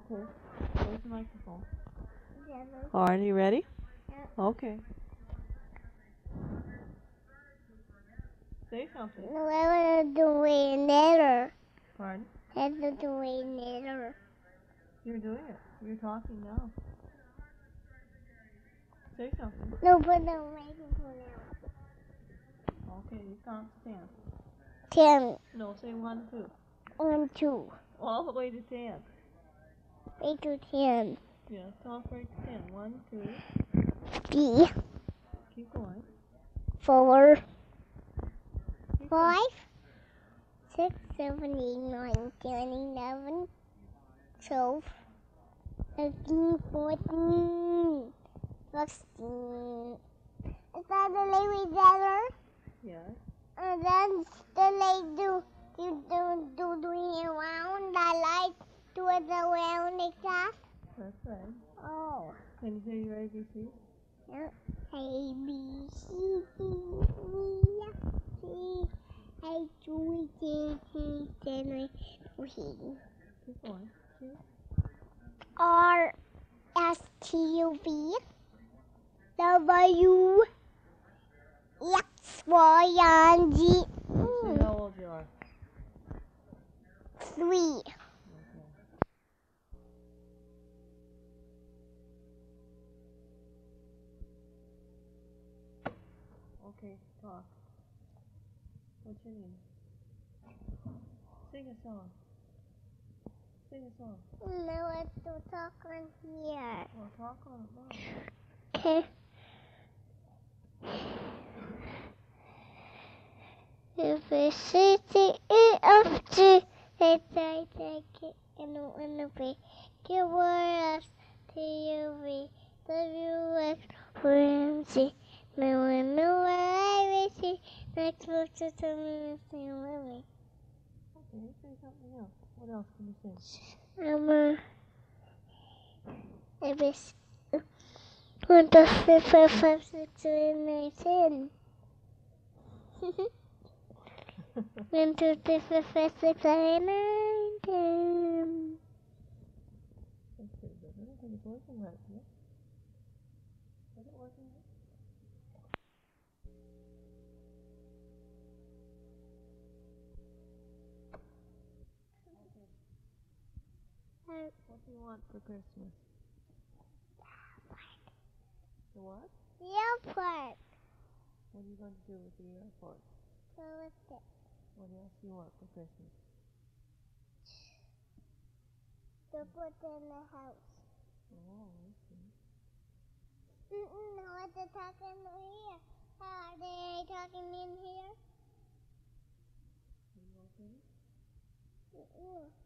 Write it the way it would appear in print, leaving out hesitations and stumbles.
Okay. Where's the microphone? Yellow. All right, you ready? Yep. Okay. Say something. We're doing later. Pardon? We're doing later. You're doing it. You're talking now. Say something. No, but I'm waiting for now. Okay, you count to 10. 10. No, say 1, 2. 1, 2. All the way to 10. 8 to 10. Yeah, talk right to 10. 1, 2. B. Keep going. 4. Keep 5. 6, 7, 8, 9, 10, 11, 12, 13, 14, 16. Is that the lady better? Yes. And then the lady doing around. I like doing around like that. That's right. Oh. Can you say your ABC? Yeah. A, B, C, D, E, F, G, H, I, J, K, L, M, N, Keep going. Keep. R, S, T, U, V, W, X, Y, and Z. Say how old you are. 3. Okay. Okay, talk. What's your name? Sing a song. Sing a song. No, I have to talk on here. Well, talk on it now. Okay. If I see the of the I take it and wanna be give us to you WX Ramsey. No one know where I will see next close to me living. Okay, say something else. What else can you say? It was 1, 2, 3, 4, 5, 6, 7, 8, 10. 1, 2, 3, 4, 5, 6, 7, 8, 10. That's pretty good. I don't think it's working right, yeah? Is it working right? What do you want for Christmas? The what? The airport. What are you going to do with the airport? So what's it? What else do you want for Christmas? To put in the house. Oh, I see. No, what they're talking here? Are they talking in here? Are you okay?